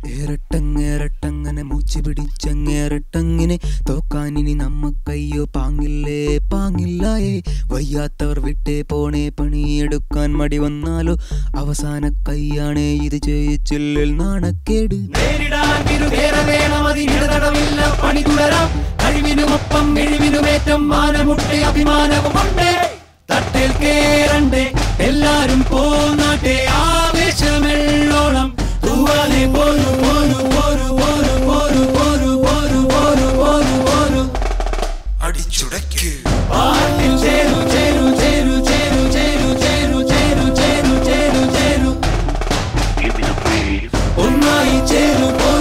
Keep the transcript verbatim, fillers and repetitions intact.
ഏറട്ടങ്ങേറട്ടങ്ങനെ മൂച്ചു പിടിച്ചങ്ങേറട്ടങ്ങനെ തോക്കാനിനി നമ്മക്കയ്യോ പാങ്ങില്ലേ പാങ്ങില്ലായേ വയ്യാത്തവർ വിട്ടേ പോണേ പണിയെടുക്കാൻ മടി വന്നാലോ അവസാന കയ്യാണേ ഇത് ചെയ്യിച്ചില്ലിൽ നാണക്കേട് പണി തുടരാം കഴിവിനുമൊപ്പം എഴിവിനുമേറ്റം മാനമുട്ടേ അഭിമാനവുമുണ്ട് തട്ടേൽ കേറണ്ടേ എല്ലാരും പോന്നാട്ടെ ആവേശമെള്ളോളം തൂവാലെ പോരു പോരു പോരു പോരു പോരു പോരു പോരു പോരു പോരു പോരു അടിച്ചുടയ്ക്ക് പാട്ടിൽ ചേരു ചേരു ചേരു ചേരു ചേരു ചേരു ചേരു ചേരു ചേരു ചേരു ഒന്നായി ചേരു